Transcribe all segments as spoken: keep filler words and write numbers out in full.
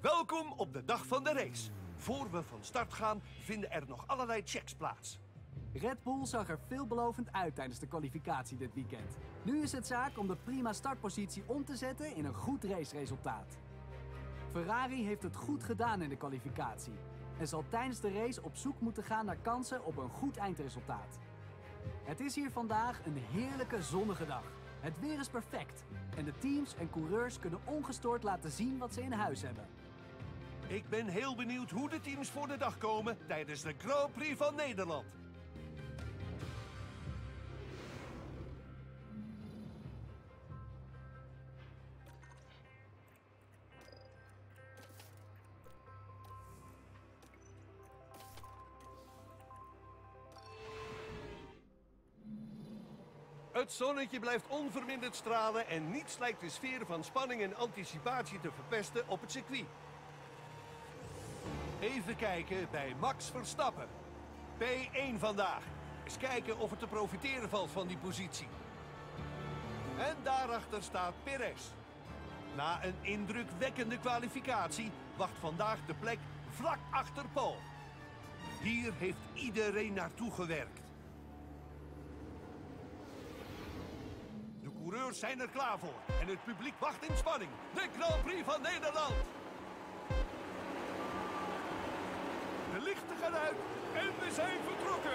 Welkom op de dag van de race. Voor we van start gaan, vinden er nog allerlei checks plaats. Red Bull zag er veelbelovend uit tijdens de kwalificatie dit weekend. Nu is het zaak om de prima startpositie om te zetten in een goed raceresultaat. Ferrari heeft het goed gedaan in de kwalificatie en zal tijdens de race op zoek moeten gaan naar kansen op een goed eindresultaat. Het is hier vandaag een heerlijke zonnige dag. Het weer is perfect en de teams en coureurs kunnen ongestoord laten zien wat ze in huis hebben. Ik ben heel benieuwd hoe de teams voor de dag komen tijdens de Grand Prix van Nederland. Het zonnetje blijft onverminderd stralen en niets lijkt de sfeer van spanning en anticipatie te verpesten op het circuit. Even kijken bij Max Verstappen. P één vandaag. Eens kijken of er te profiteren valt van die positie. En daarachter staat Perez. Na een indrukwekkende kwalificatie wacht vandaag de plek vlak achter Paul. Hier heeft iedereen naartoe gewerkt. De coureurs zijn er klaar voor en het publiek wacht in spanning. De Grand Prix van Nederland. De lichten gaan uit en we zijn vertrokken.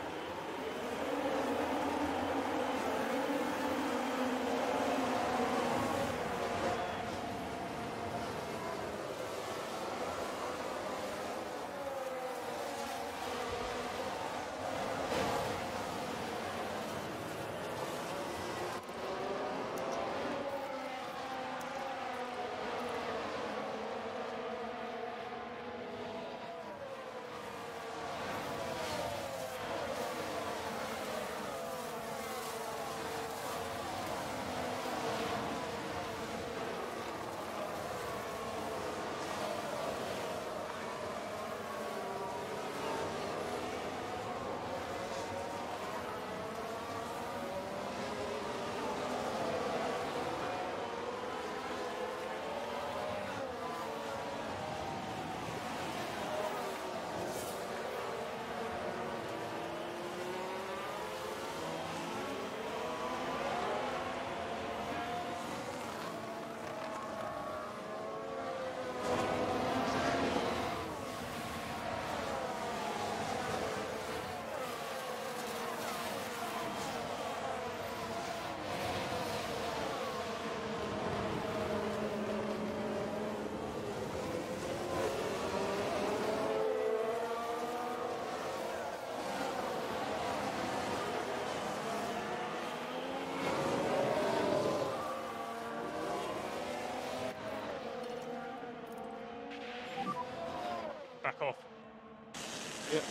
Back off. Yeah.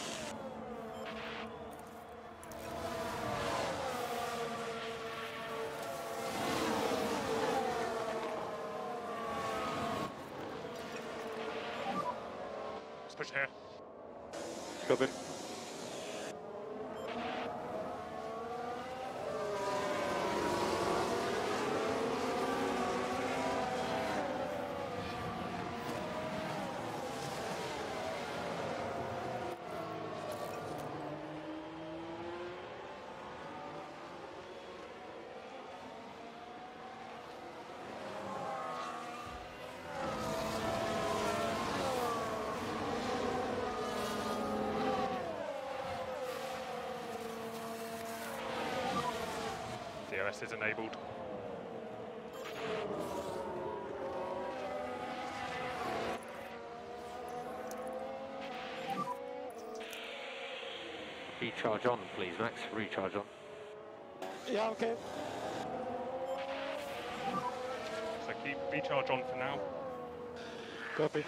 Let's push here. Copy. D R S is enabled. Recharge on, please, Max. Recharge on. Yeah, okay. So keep recharge on for now. Copy.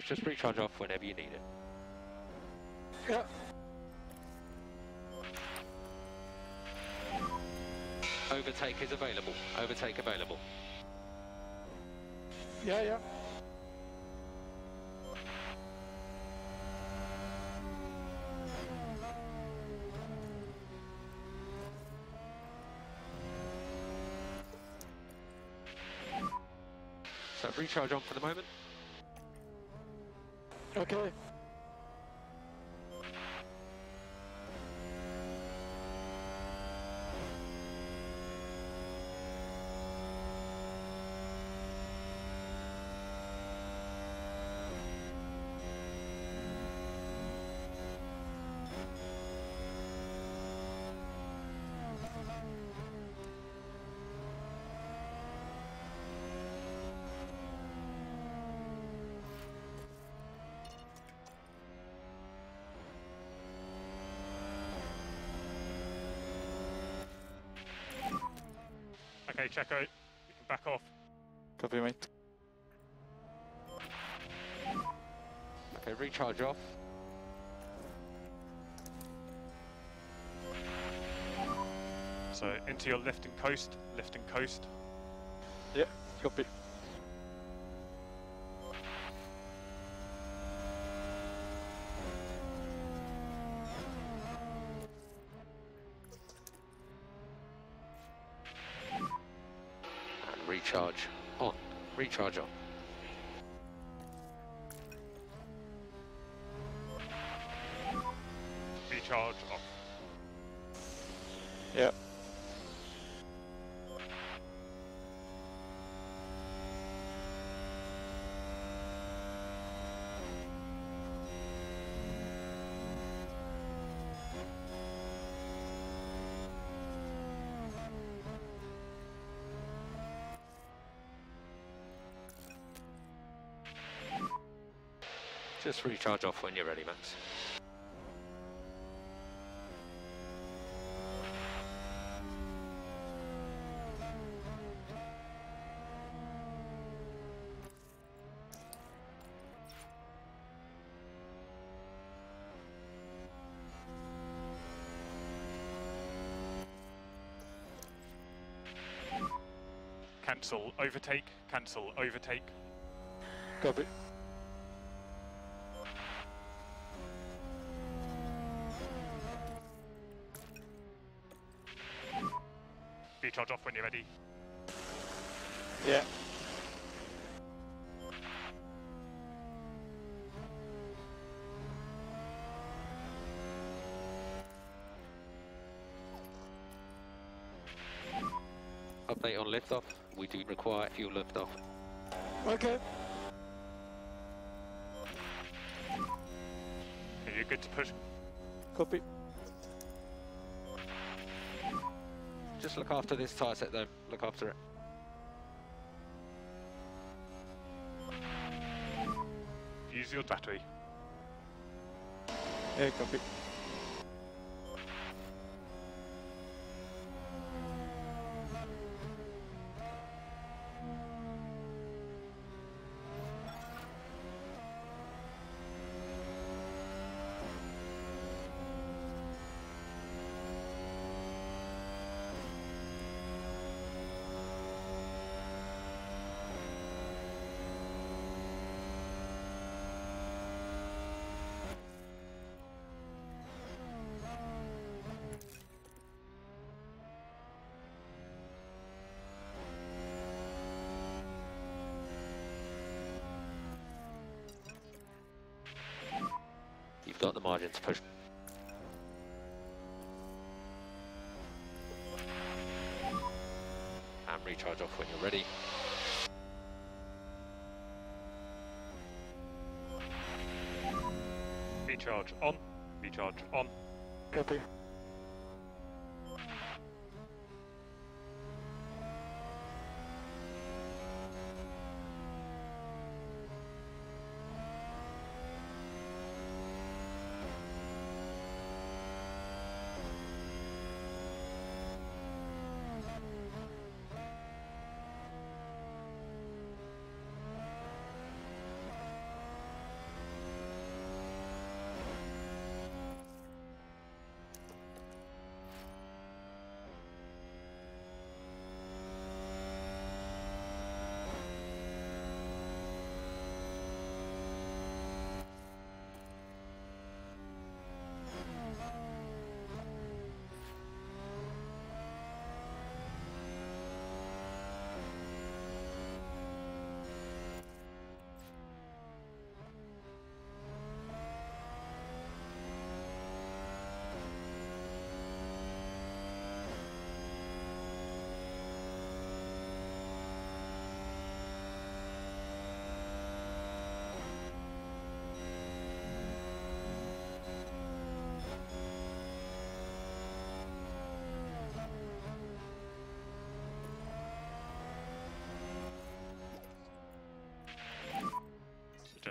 just recharge off whenever you need it. Yeah. Overtake is available. Overtake available. Yeah, yeah. So recharge on for the moment. Okay. Okay, Checo, you can back off. Copy, mate. Okay, recharge off. So into your left and coast, left and coast. Yeah, copy. And recharge on. Recharge on. Recharge off. Yeah. Just recharge off when you're ready, Max. Cancel overtake, cancel overtake. Copy. Recharge off when you're ready. Yeah. Update on liftoff. We do require fuel liftoff. Okay. Are you good to push? Copy. Just look after this tyre set though. Look after it. Use your battery. Yeah, copy. You've got the margin to push. And recharge off when you're ready. Recharge on, recharge on. Copy.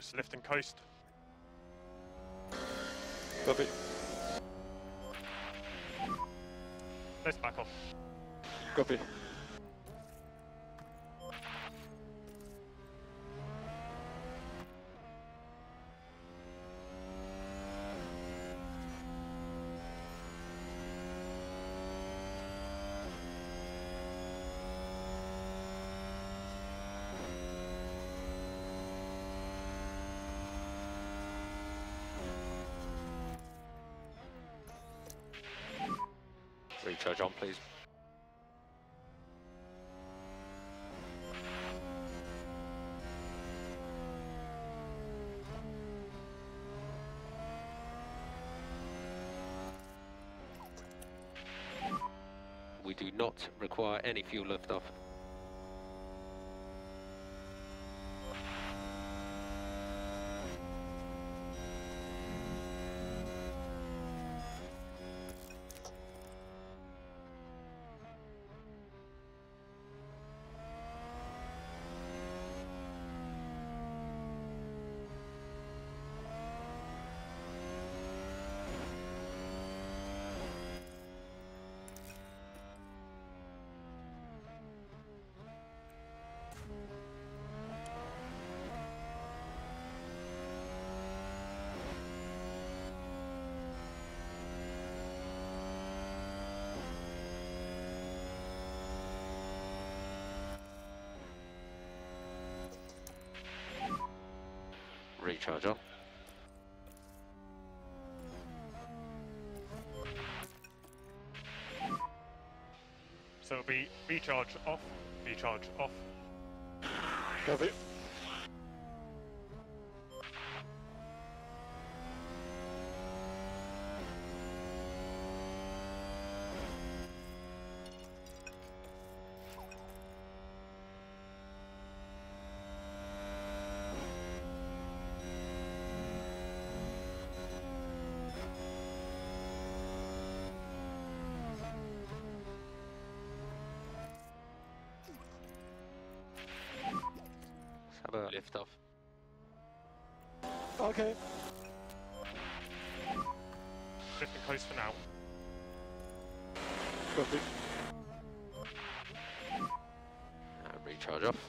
coast, left and coast. Copy. Let's back off. Copy. Recharge on, please. We do not require any fuel liftoff. Recharge on. So it'll be recharge off, recharge off. Copy. Have a lift off. Okay. Left and coast for now. Copy. Uh, recharge off.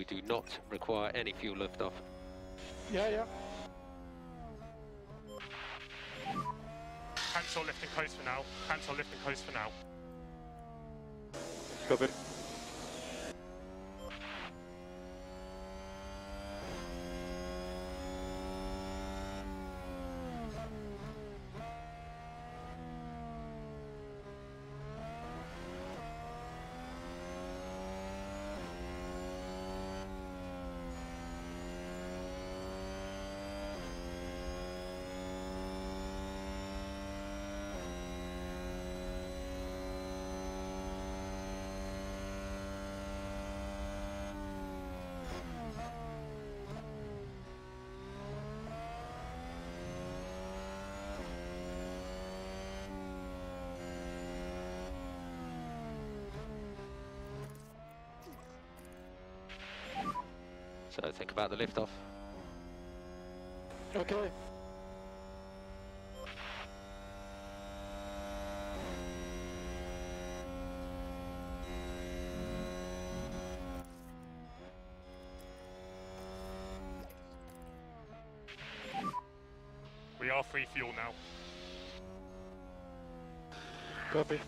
do not require any fuel liftoff. Yeah, yeah. Cancel lift and coast for now. Cancel lift and coast for now. Copy. So think about the liftoff. Okay. We are free fuel now. Copy.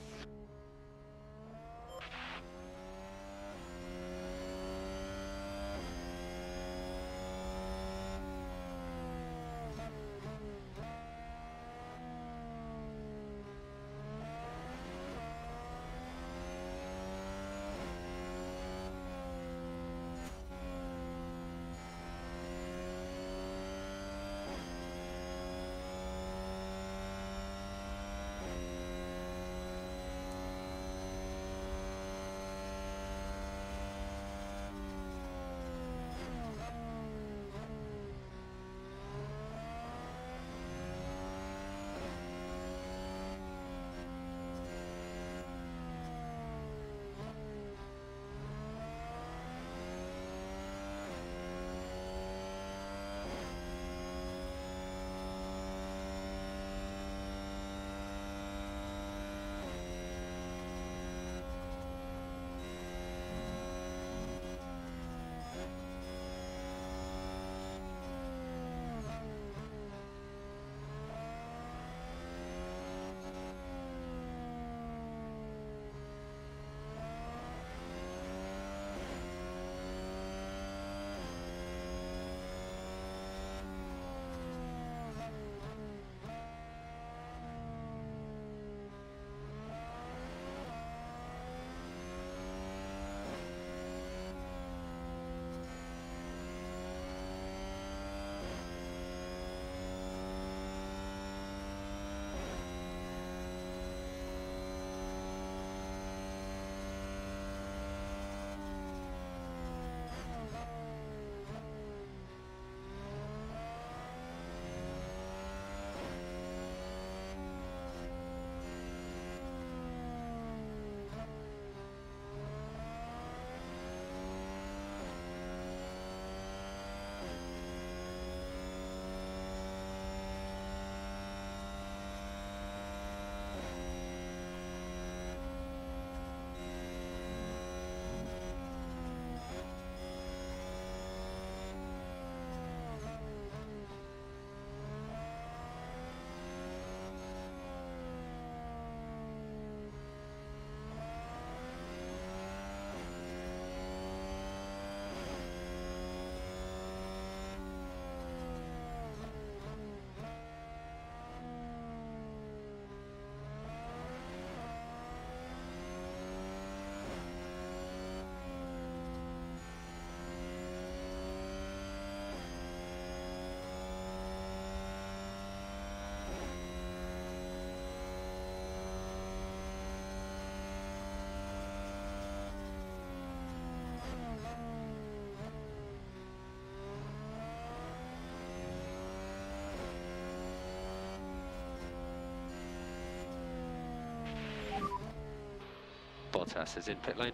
Bottas is in pit lane.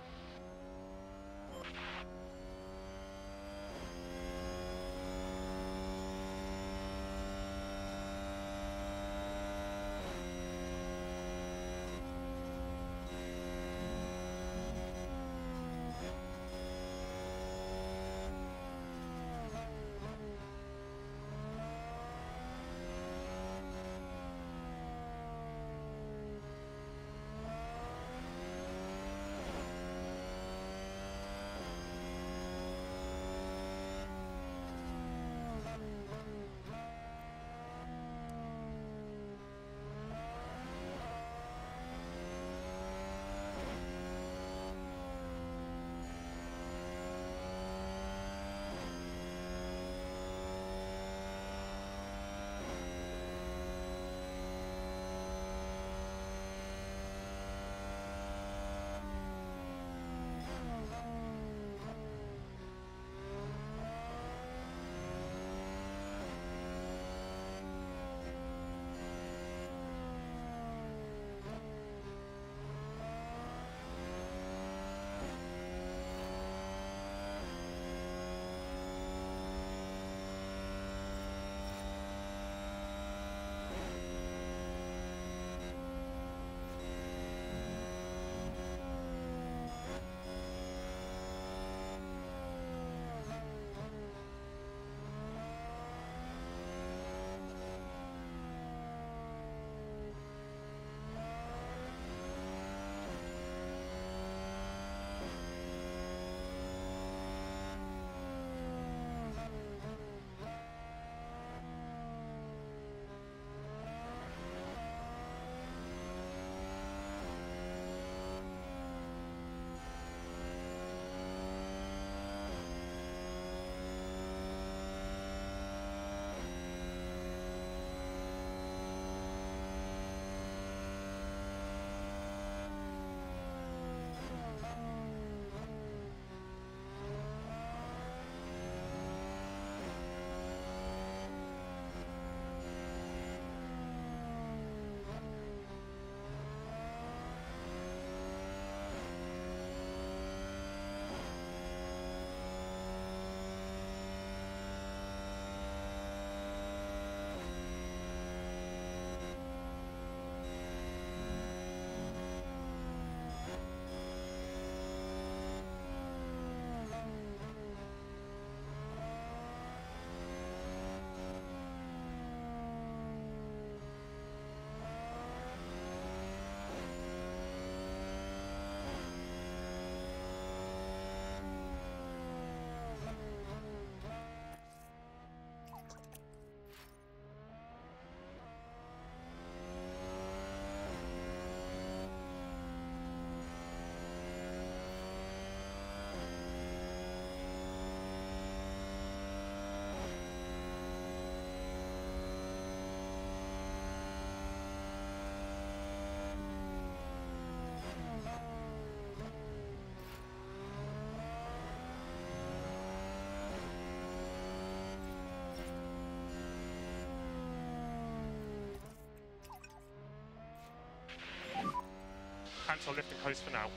Cancel lift and coast for now.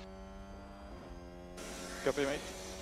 Copy, mate.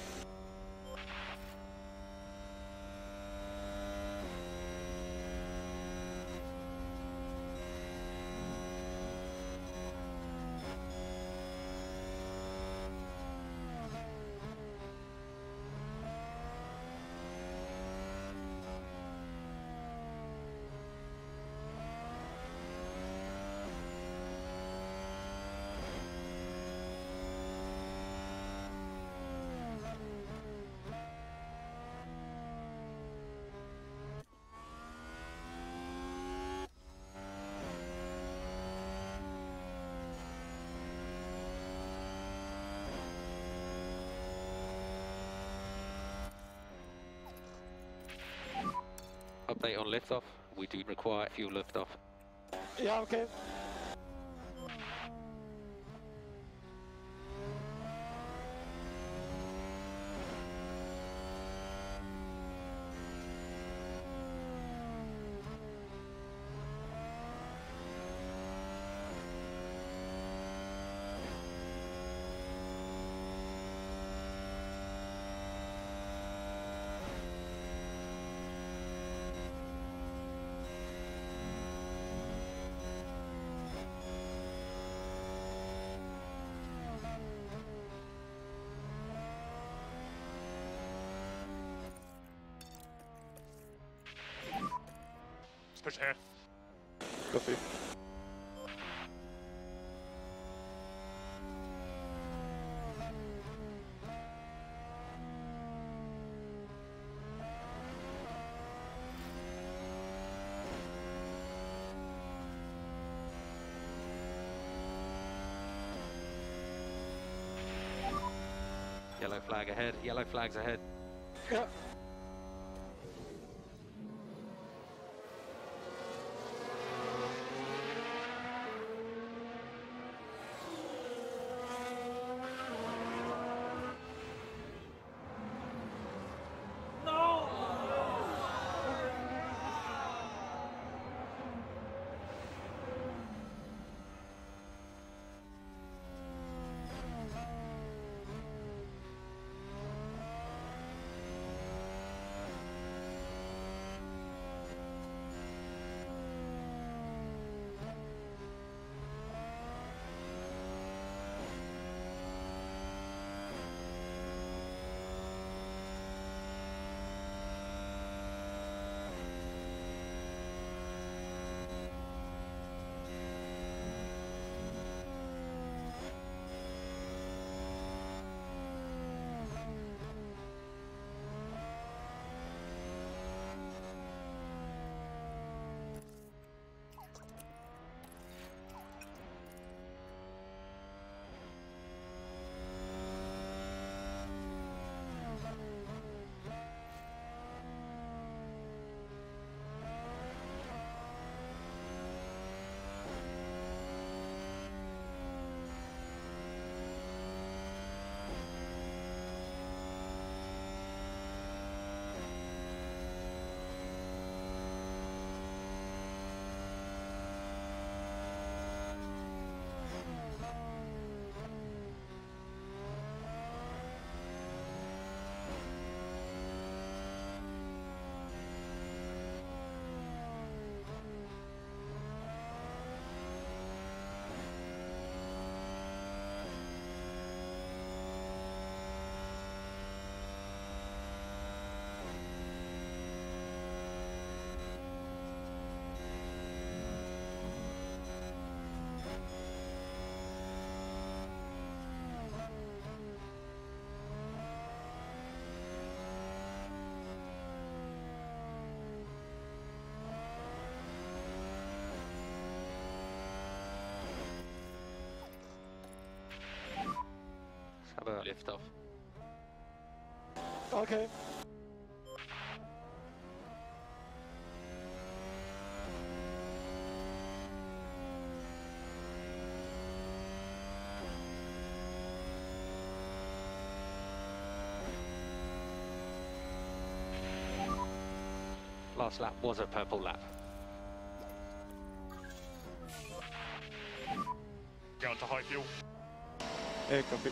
Update on liftoff. We do require fuel liftoff. Yeah, okay. Let's push here. Copy. Yellow flag ahead. Yellow flags ahead. Yeah. Have a liftoff. Okay. Last lap was a purple lap. Get onto high fuel. Yeah, copy.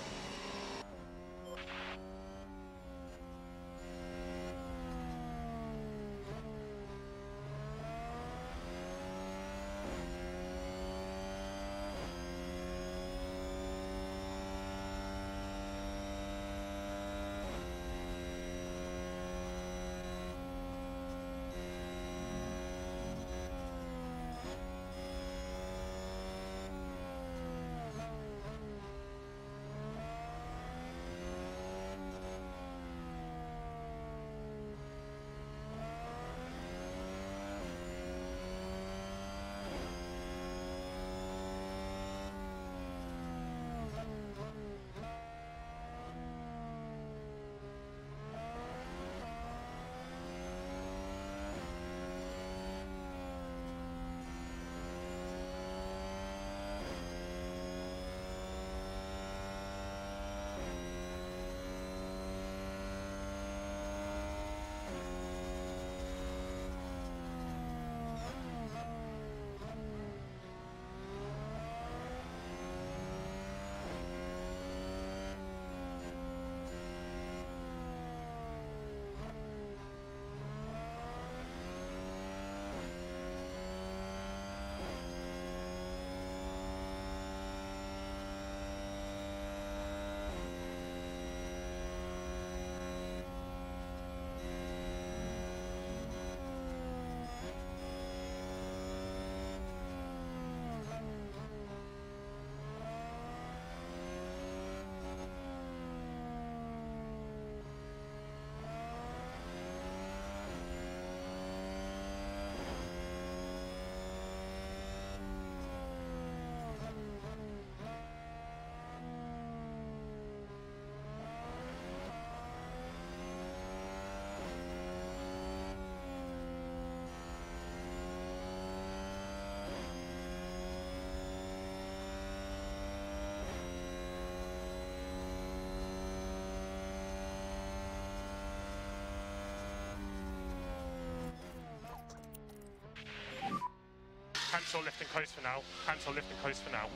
Cancel lift and coast for now. Cancel lift and coast for now.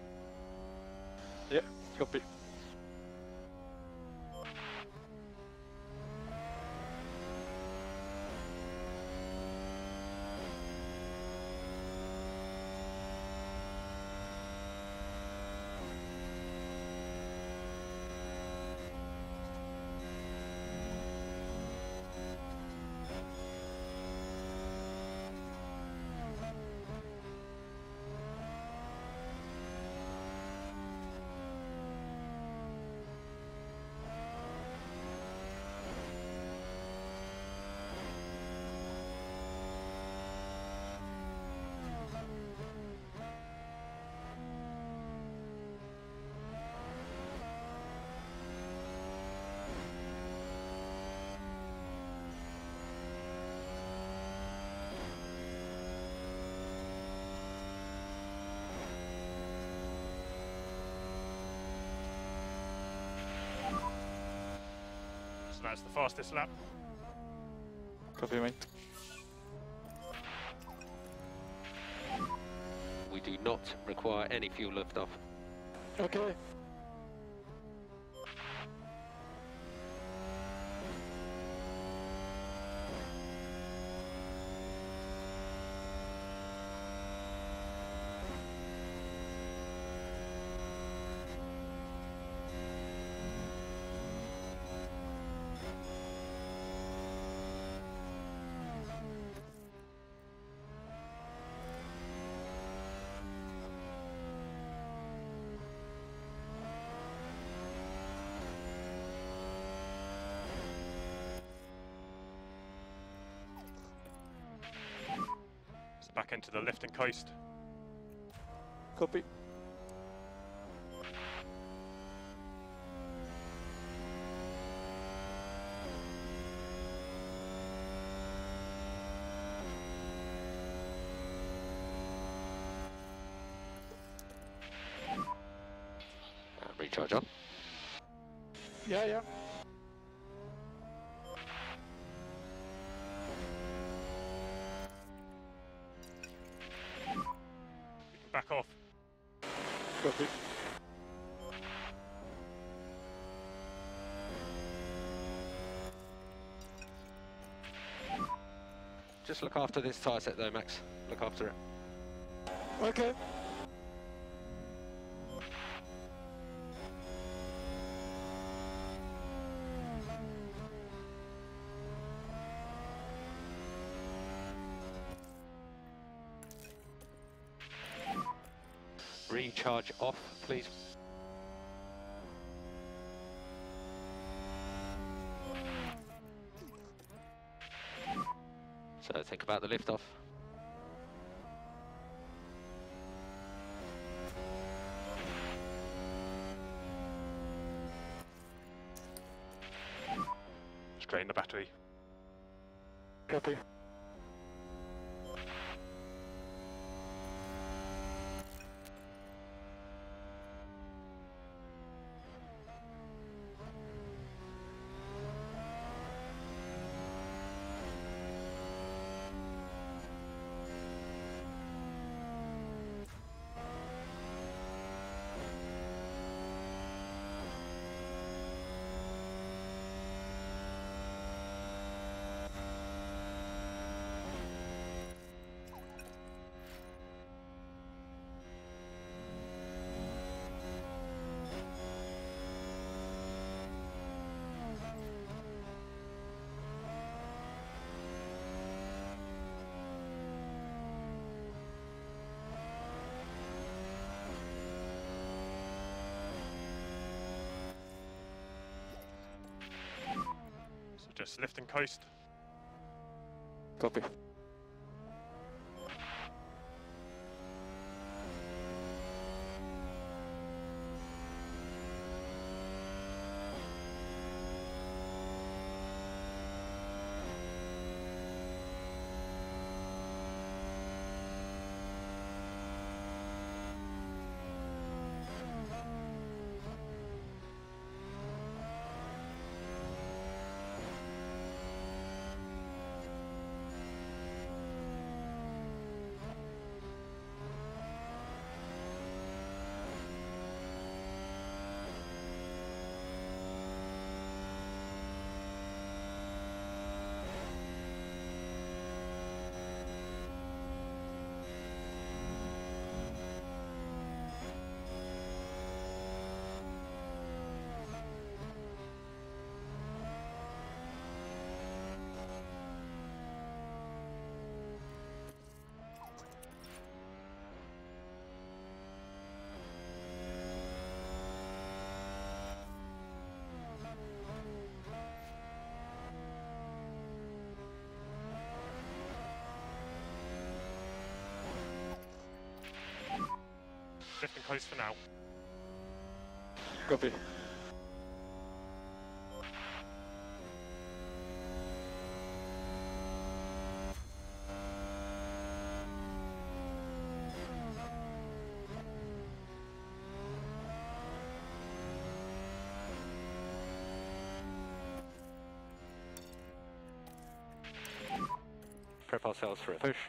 Yeah, copy. So that's the fastest lap. Copy, mate. We do not require any fuel liftoff. Okay. So back into the lift and coast. Copy. Uh, recharge on. Yeah, yeah. Back off. Copy. Just look after this tyre set though, Max. Look after it. Okay. Recharge off, please. So think about the lift off. Strain the battery. Copy. So just lift and coast. Copy. Lift and coast for now. Copy. Prep ourselves for a push.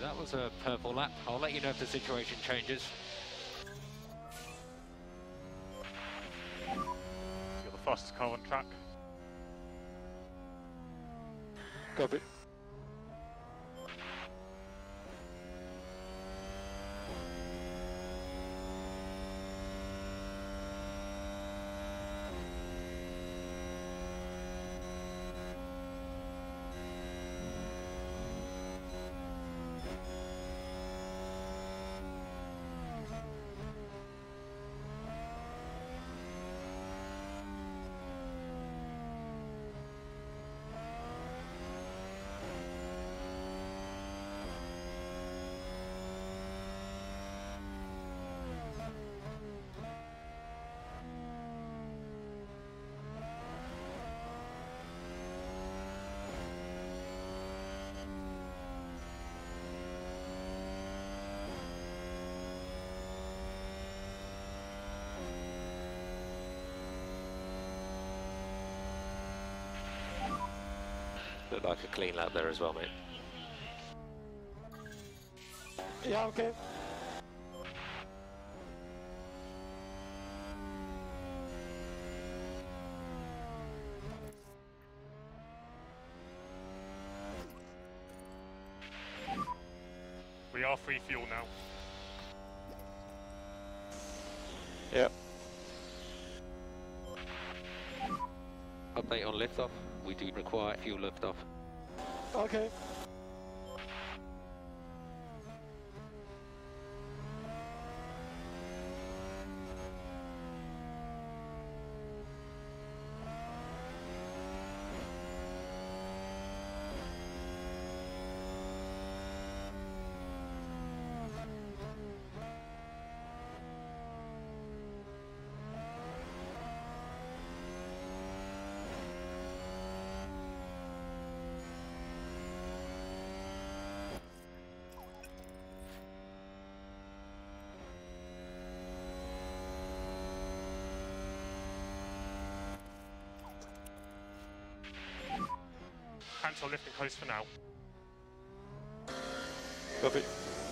that was a purple lap. I'll let you know if the situation changes. You're the fastest car on track. Copy. Looked like a clean lap there as well, mate. Yeah, okay. We are free fuel now. Yeah. Update on liftoff. We do require fuel liftoff. Okay. Cancel lift and coast for now. Copy.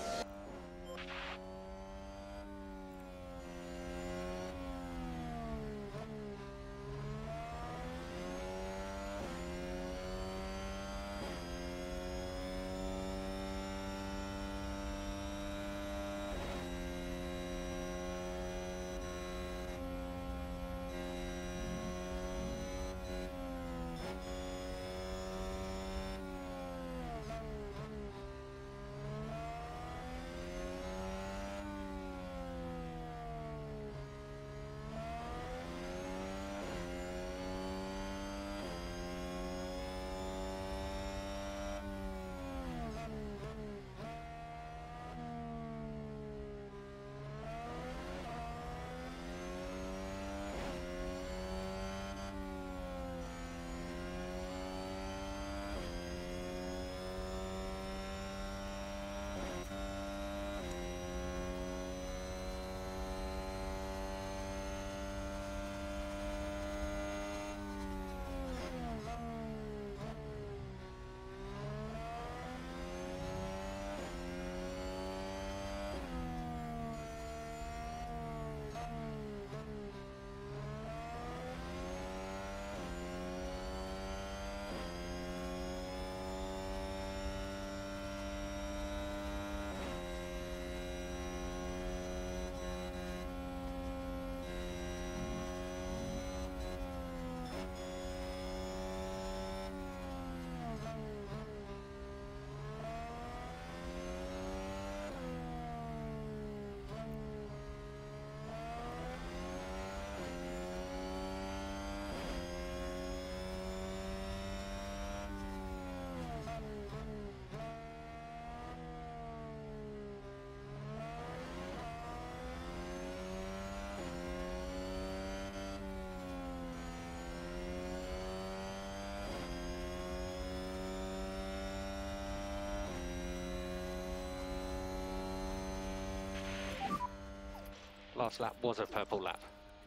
Last lap was a purple lap.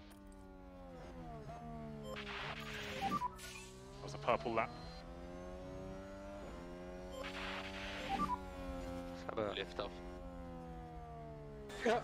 That was a purple lap. Let's have lift off. Yeah.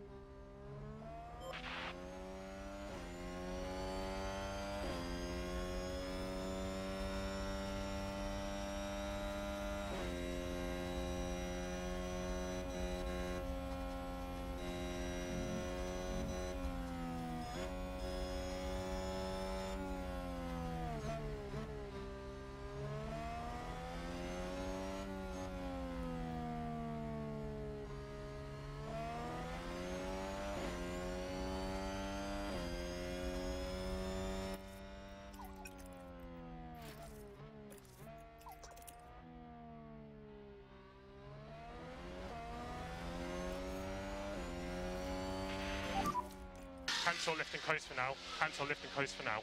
Cancel lift and coast for now. Cancel lift and coast for now.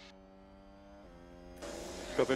Copy.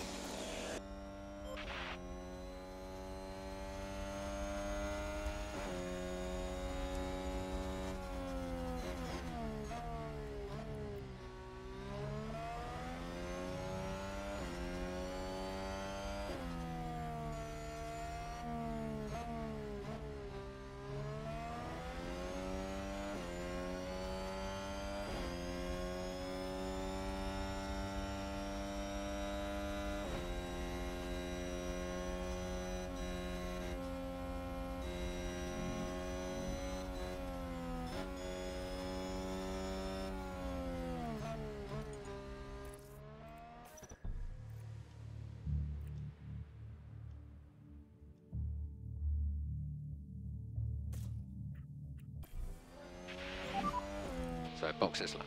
So box Isla.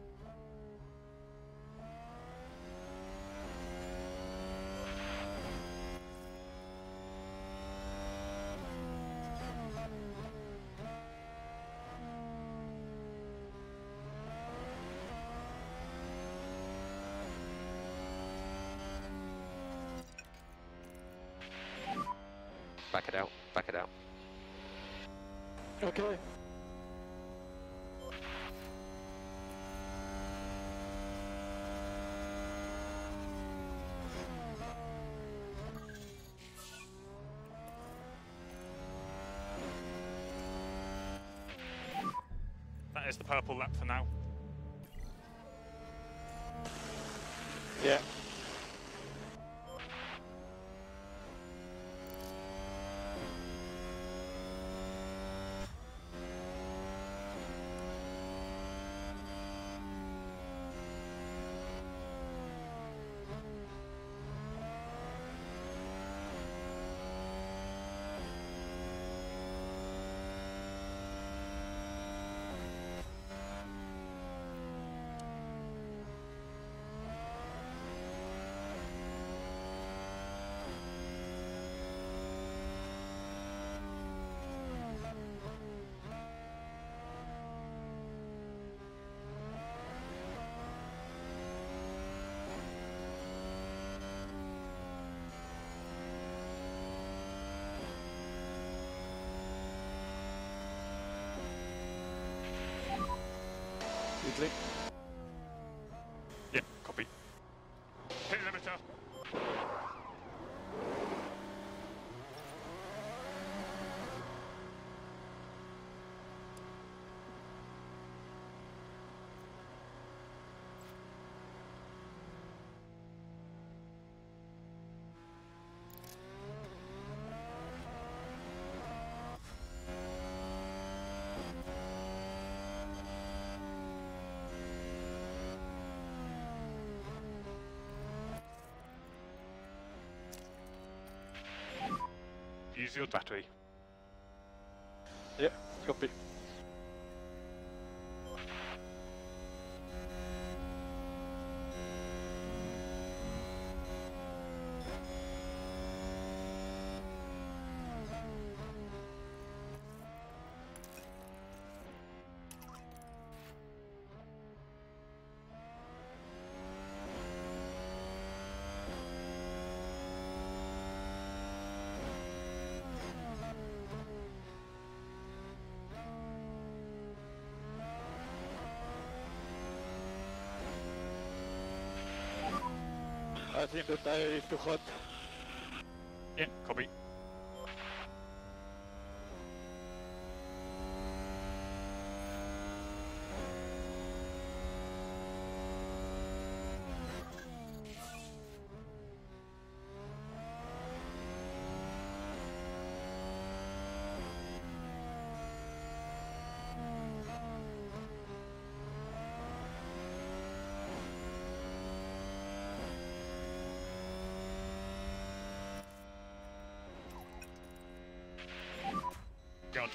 Back it out, back it out. Okay. That is the purple lap for now. Yeah. Italy. Yep, copy. Hit limiter. Use your battery. Yeah, copy. I think the tire is too hot. Yeah, copy.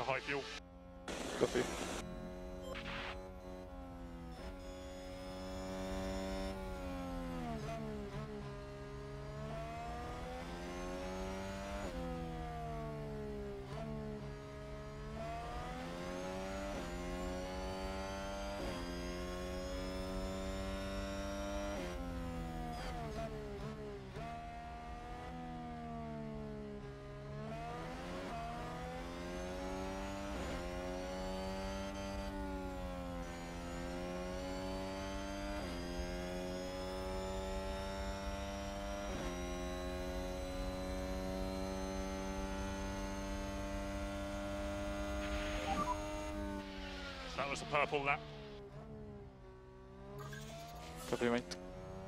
high fuel. Copy. So that was the purple lap. Copy, mate.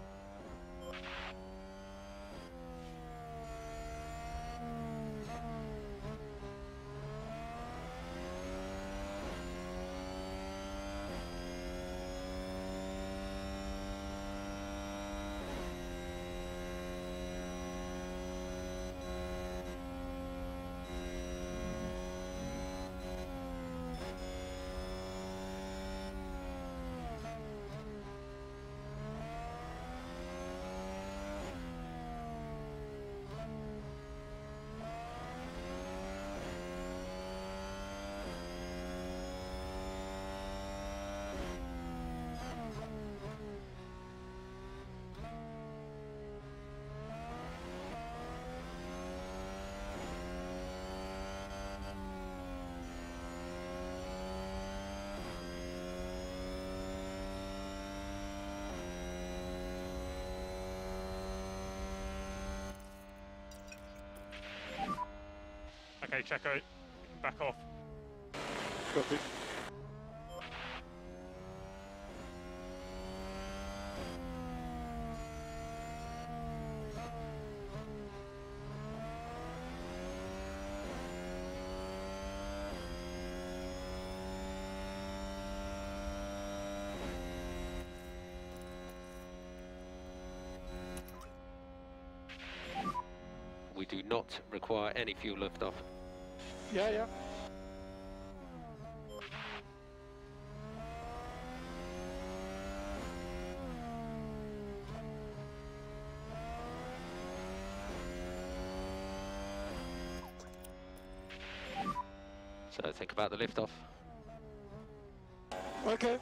Okay, Checo, you can back off. Copy. We do not require any fuel liftoff. Yeah, yeah. So think about the liftoff. Okay.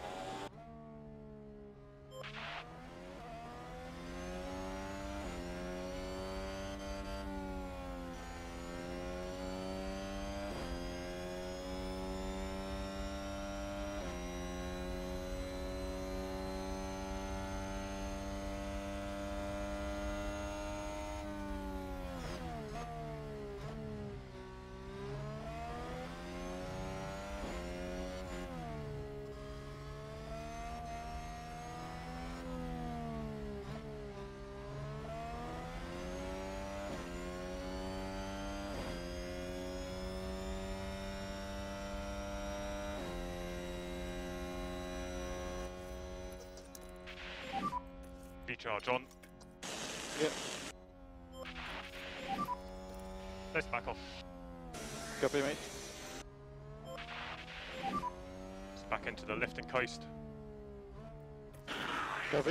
Recharge on. Yeah. Let's back off. Copy, mate. Let's back into the left and coast. Copy.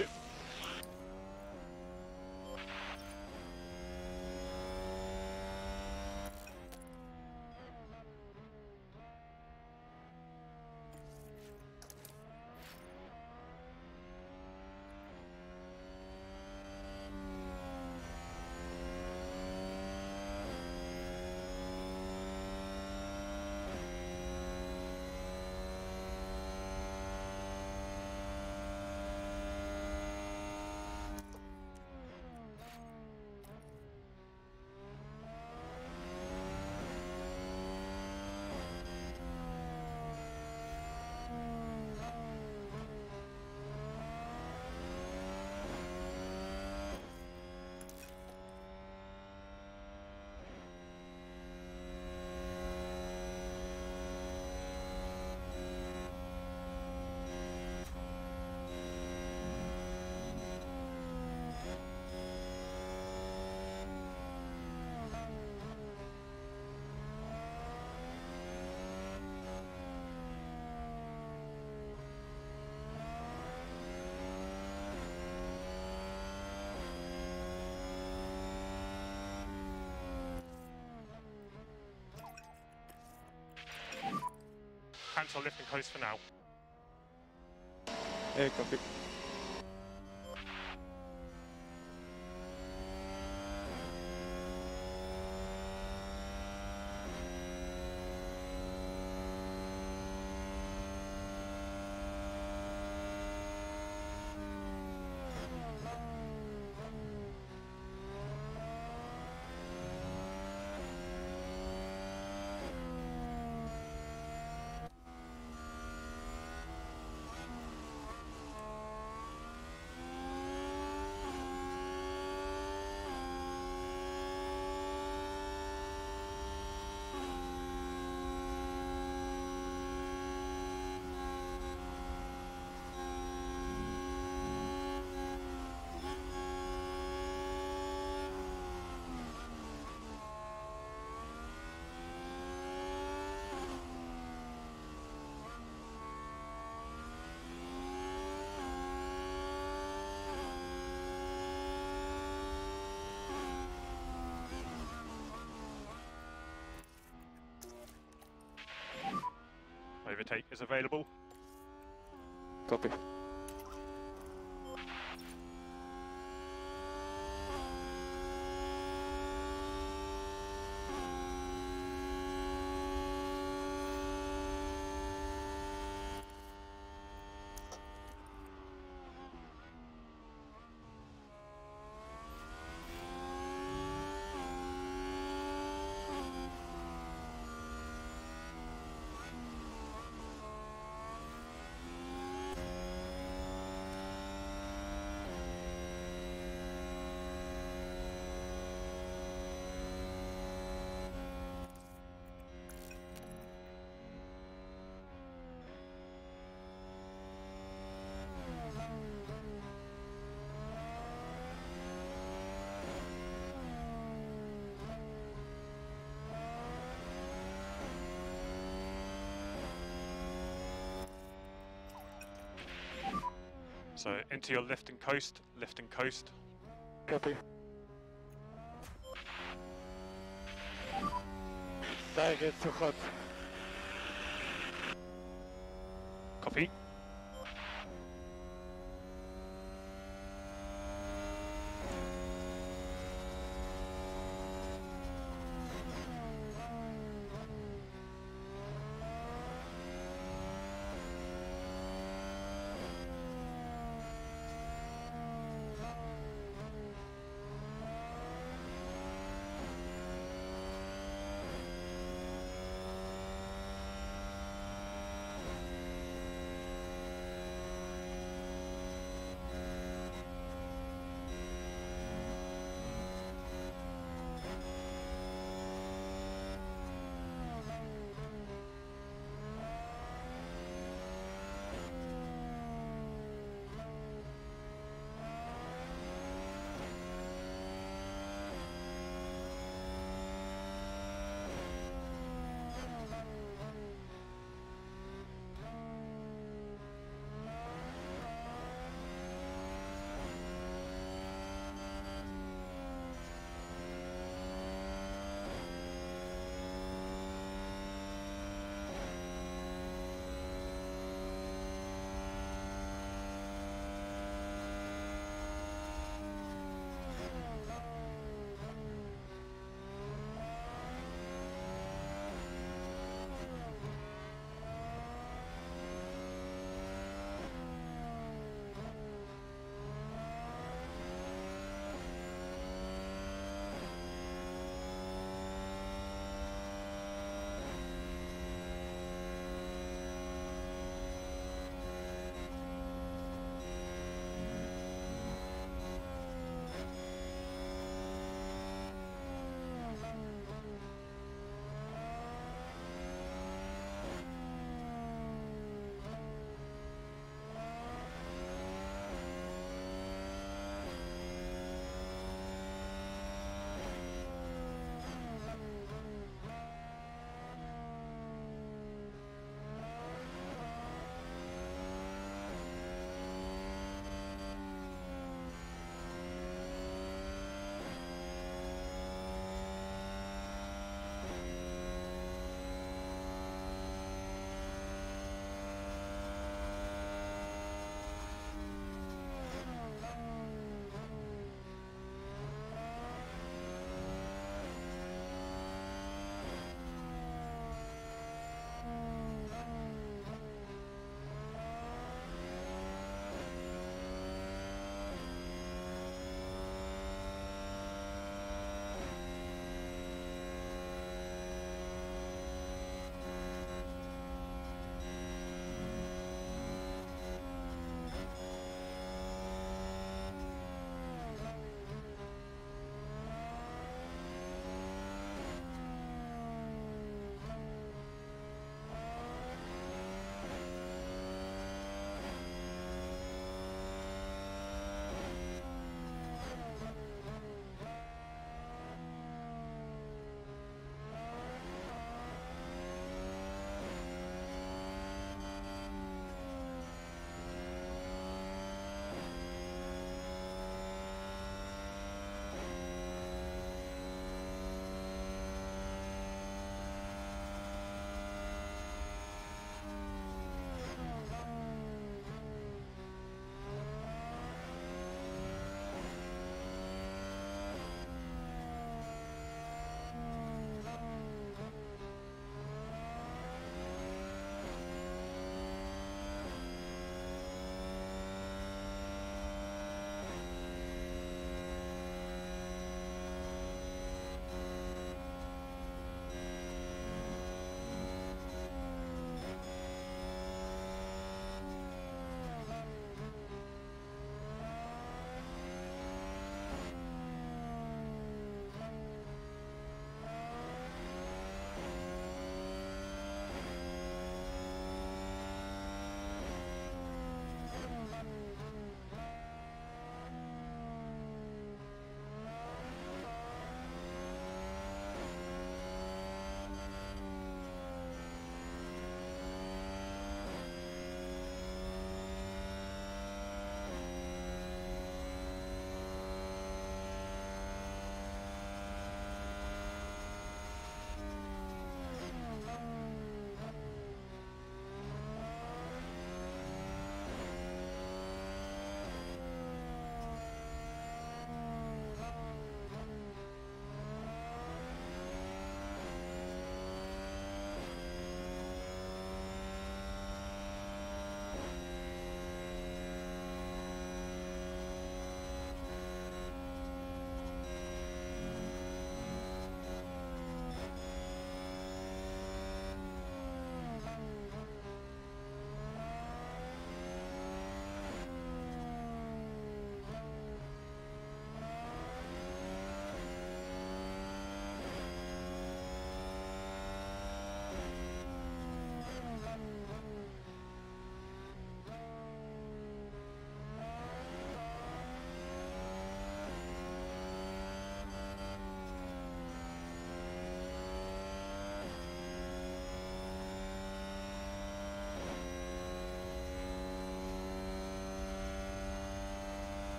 Cancel lift and coast for now. Yeah, copy. Overtake is available. Copy. So into your left and coast, left and coast. Copy. Tiger te hot. Copy.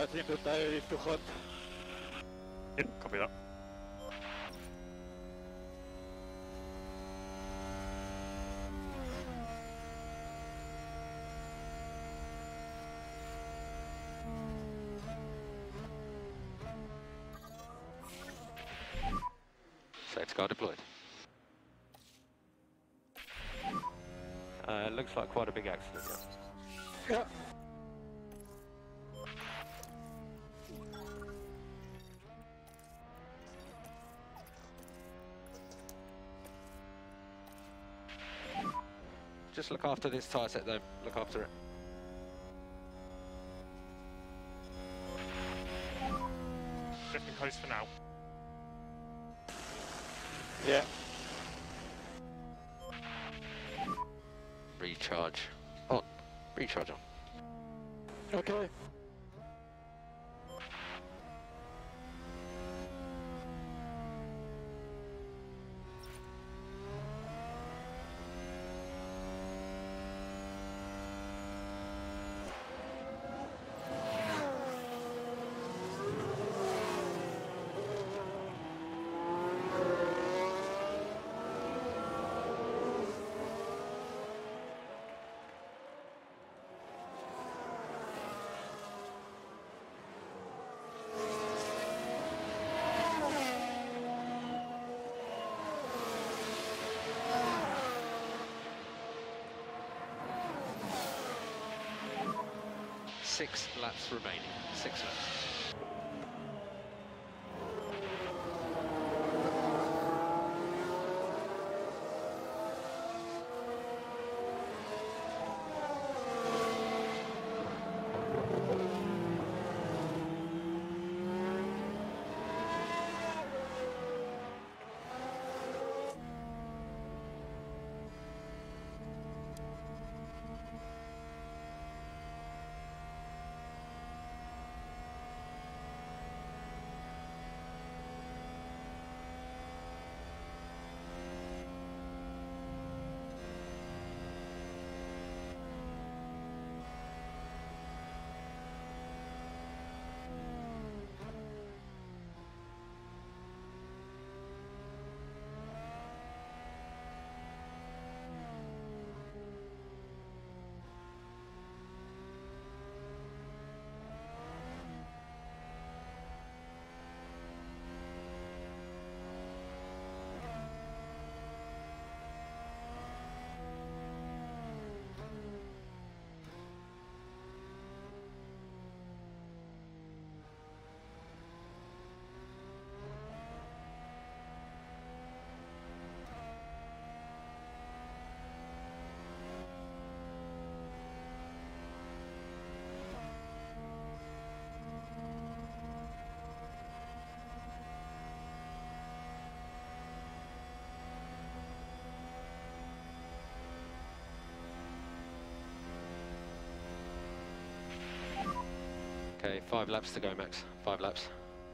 I think the tire is too hot. In, copy that. Safety car deployed. Uh, looks like quite a big accident, yeah. Yeah. Just look after this tyre set though, look after it. Left and coast for now. Yeah. Recharge on. Recharge on. Okay. Six laps remaining. Six laps. Okay, five laps to go, Max. Five laps.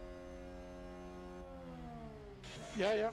Yeah, yeah.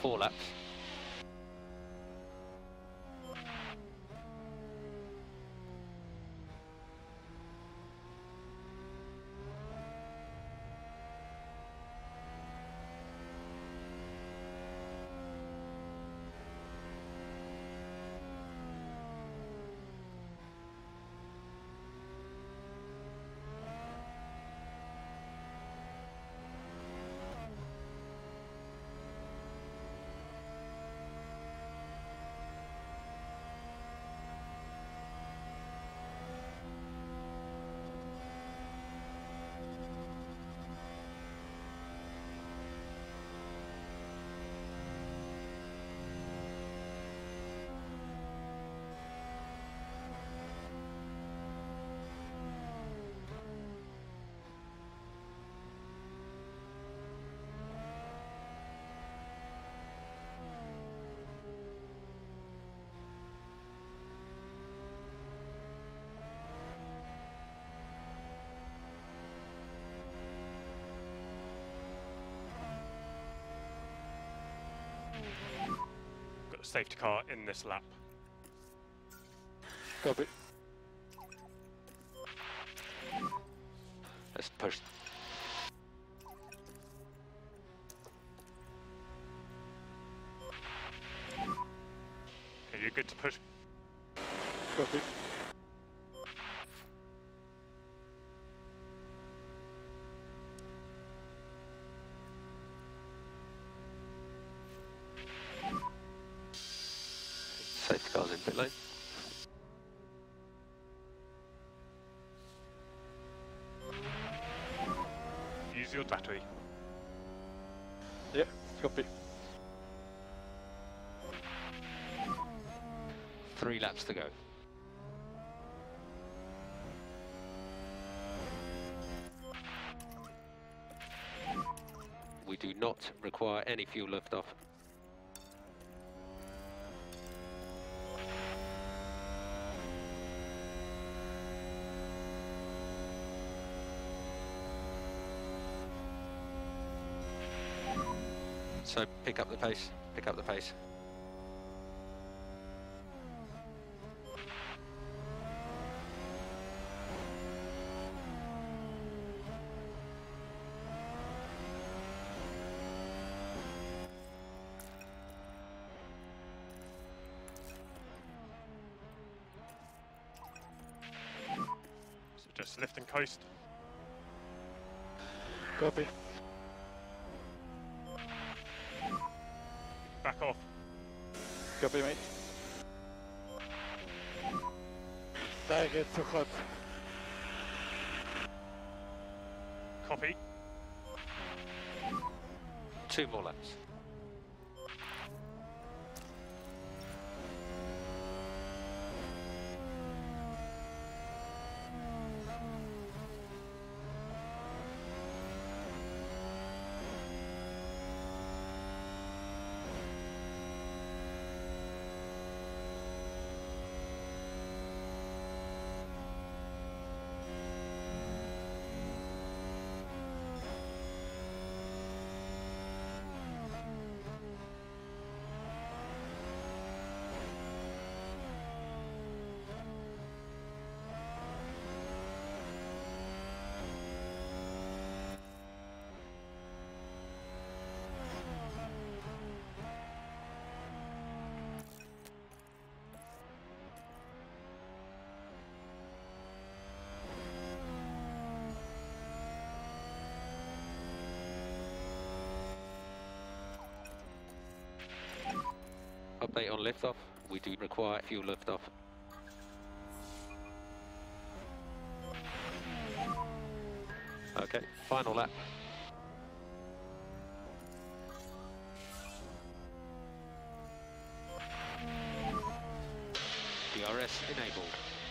four laps. Got a safety car in this lap. Copy. Let's push. Are you good to push? Copy. Safety car's in pit lane. Use your battery. Yeah, copy. Three laps to go. We do not require any fuel liftoff. So pick up the pace, pick up the pace. So just lift and coast. Copy. Back off. Copy, mate. Daar get too hot. Copy. Two more laps. Update on liftoff. We do require fuel liftoff. Okay, final lap. D R S enabled.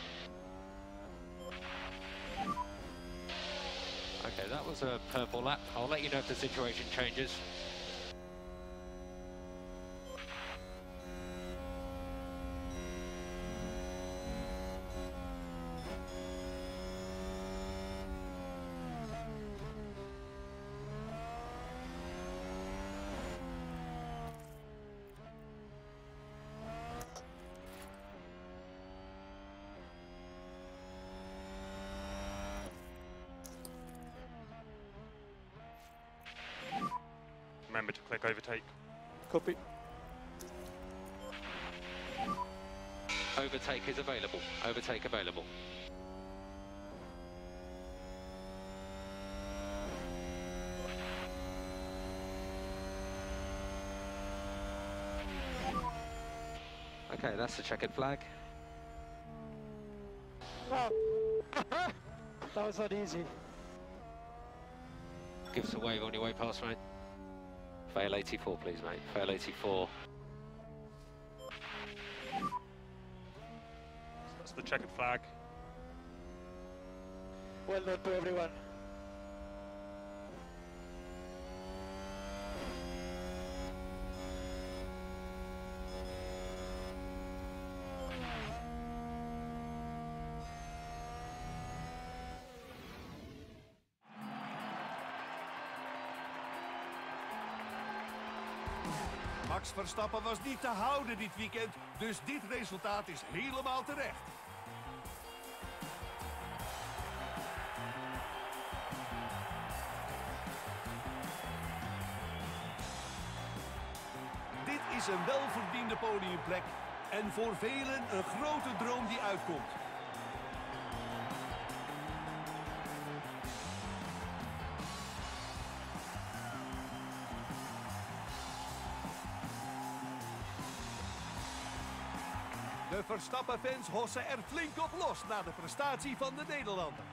Okay, that was a purple lap. I'll let you know if the situation changes. remember to click overtake. Copy. Overtake is available. Overtake available. Okay, that's the checkered flag. No. That was not easy. Give us a wave on your way past, mate. Fail eighty-four, please, mate. Fail eighty-four. That's the checkered flag. Well done to everyone. Max Verstappen was niet te houden dit weekend, dus dit resultaat is helemaal terecht. Dit is een welverdiende podiumplek en voor velen een grote droom die uitkomt. De Verstappen-fans hossen er flink op los na de prestatie van de Nederlander.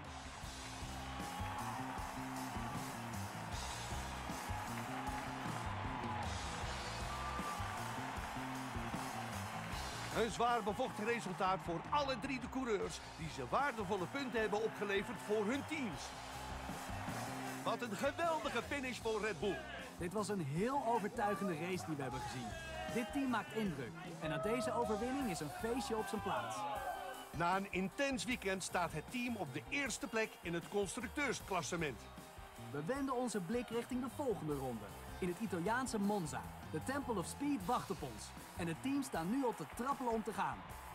Een zwaar bevochten resultaat voor alle drie de coureurs die ze waardevolle punten hebben opgeleverd voor hun teams. Wat een geweldige finish voor Red Bull. Dit was een heel overtuigende race die we hebben gezien. Dit team maakt indruk. En na deze overwinning is een feestje op zijn plaats. Na een intens weekend staat het team op de eerste plek in het constructeursklassement. We wenden onze blik richting de volgende ronde. In het Italiaanse Monza. De Temple of Speed wacht op ons. En het team staat nu op te trappelen om te gaan.